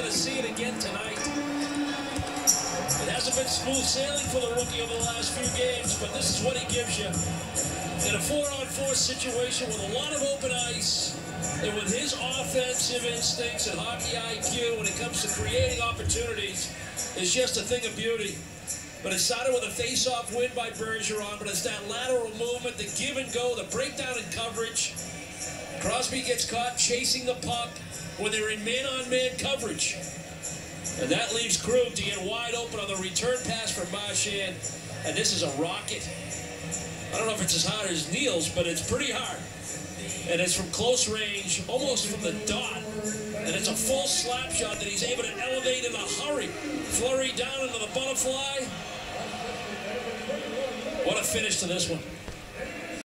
to see it again tonight. It hasn't been smooth sailing for the rookie over the last few games, but this is what he gives you. In a 4-on-4 situation with a lot of open ice, and with his offensive instincts and hockey IQ when it comes to creating opportunities, is just a thing of beauty. But it started with a face-off win by Bergeron, but it's that lateral movement, the give and go, the breakdown in coverage. Crosby gets caught chasing the puck when they're in man-on-man coverage. And that leaves Krug to get wide open on the return pass from Marchand. And this is a rocket. I don't know if it's as hard as Neal's, but it's pretty hard. And it's from close range, almost from the dot. And it's a full slap shot that he's able to elevate in a hurry. Flurry down into the butterfly. What a finish to this one.